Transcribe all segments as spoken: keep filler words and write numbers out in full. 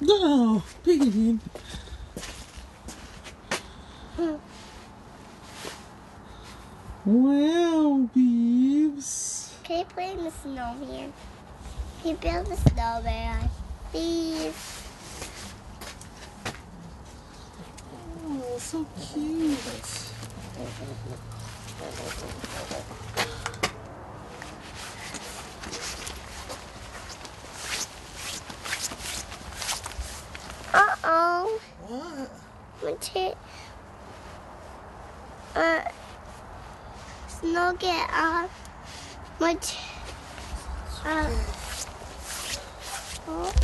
No, Piggy. Wow, Beebs. Can you play in the snowman? Can you build a snowman? Please. Oh, so cute. Uh-oh. What? My t- uh, snow get off. My t- uh, oh.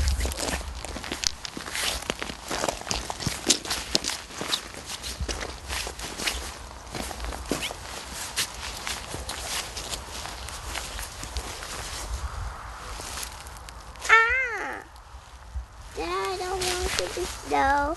Ah! Dad, I don't want to do snow.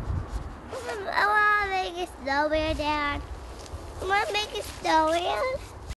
I want to make a snowman, Dad. I want to make a snowman.